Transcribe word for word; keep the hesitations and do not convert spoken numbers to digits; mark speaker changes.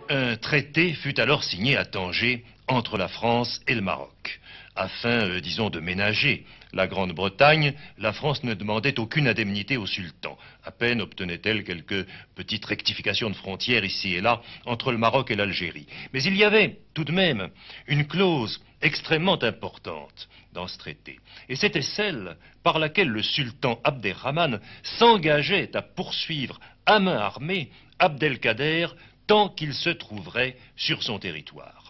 Speaker 1: Un traité fut alors signé à Tanger entre la France et le Maroc. Afin, euh, disons, de ménager la Grande-Bretagne, la France ne demandait aucune indemnité au sultan. À peine obtenait-elle quelques petites rectifications de frontières ici et là entre le Maroc et l'Algérie. Mais il y avait tout de même une clause extrêmement importante dans ce traité. Et c'était celle par laquelle le sultan Abderrahman s'engageait à poursuivre à main armée Abdelkader tant qu'il se trouverait sur son territoire.